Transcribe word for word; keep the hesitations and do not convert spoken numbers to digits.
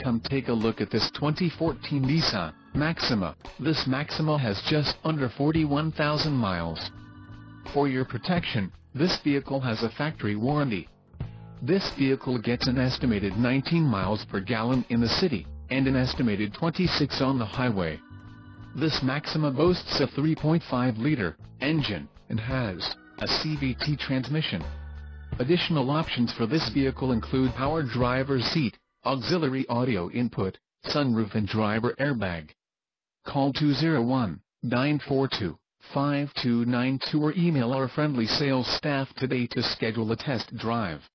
Come take a look at this twenty fourteen Nissan Maxima. This Maxima has just under forty-one thousand miles. For your protection, this vehicle has a factory warranty. This vehicle gets an estimated nineteen miles per gallon in the city, and an estimated twenty-six on the highway. This Maxima boasts a three point five liter engine, and has a C V T transmission. Additional options for this vehicle include power driver's seat, auxiliary audio input, sunroof and driver airbag. Call two oh one, nine four two, five two nine two or email our friendly sales staff today to schedule a test drive.